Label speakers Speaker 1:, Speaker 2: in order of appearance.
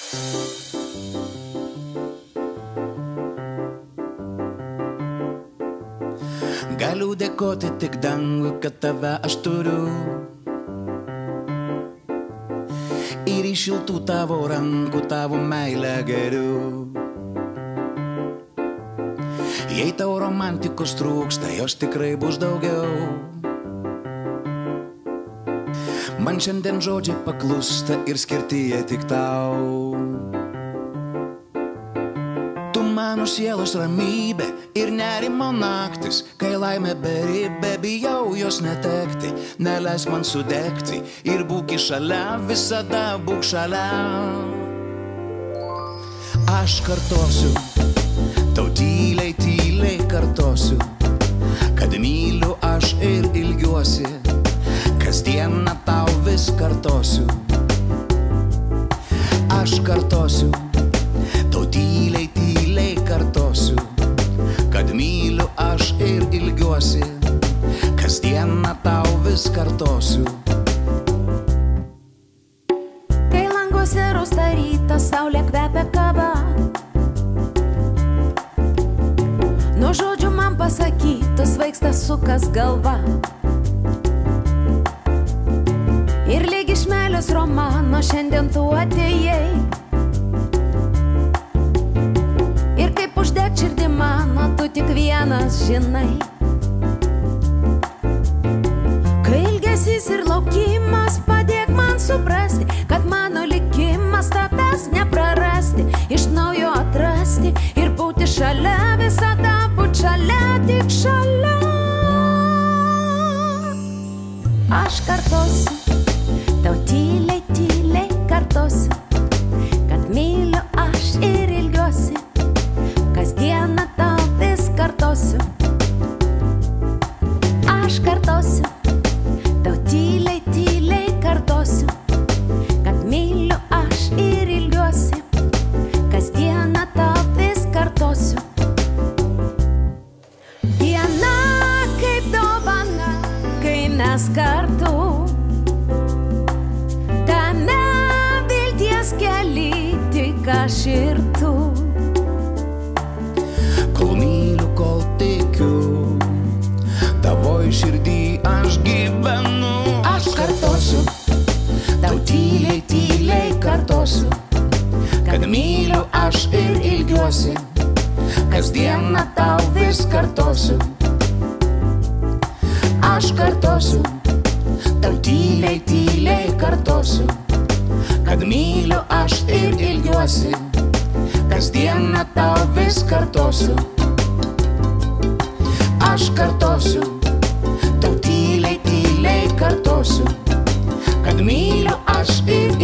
Speaker 1: Galiu dėkoti tik dangui, kad tave aš turiu. Ir iš šiltų tavo rankų tavo meilę geriu. Jei tau romantikos trūksta, jos tikrai bus daugiau. Man šiandien žodžiai paklusta ir skirti jie tik tau. Tu mano sielos ramybė ir nerimo naktis, kai laimė beribė, bijau jos netekti. Neleis man sudegti ir būk šalia, visada būk šalia. Aš kartosiu, tau tyliai, tyliai kartosiu, kad myliu aš ir ilgiuosi. Kasdieną tau vis kartosiu. Aš kartosiu, tau tyliai, tyliai kartosiu, kad myliu aš ir ilgiuosi. Kasdieną tau vis kartosiu.
Speaker 2: Kai languose rausta rytas, saulė kvepia kava, nuo žodžių man pasakytų svaigsta sukas galva. Ir lyg iš meilės romano šiandien tu atėjai. Ir kaip uždėt širdį mano, tu tik vienas žinai. Kai ilgesys ir laukimas, padėk man suprasti, kad mano likimas tavęs neprarasti, iš naujo atrasti ir būti šalia, visada būt šalia, tik šalia. Aš kartosiu, tau tyliai, tyliai kartosiu, kad myliu aš ir ilgiuosi. Kasdieną tau vis kartosiu. Aš kartosiu, tau tyliai, tyliai kartosiu, kad myliu aš ir ilgiuosi. Kasdieną tau vis kartosiu. Diena kaip dovana, kai mes kartu. Tame vilties kely tik aš ir tu.
Speaker 1: Kol myliu, kol tikiu, tavoj širdį aš gyvenu. Aš kartosiu, tau tyliai, tyliai kartosiu, kad myliu aš ir ilgiuosi. Kasdieną tau vis kartosiu. Aš kartosiu, tau tyliai, tyliai kartosiu, kad myliu aš ir ilgiuosi. Kasdieną tau vis kartosiu. Aš kartosiu, tau tyliai, tyliai kartosiu, kad myliu aš ir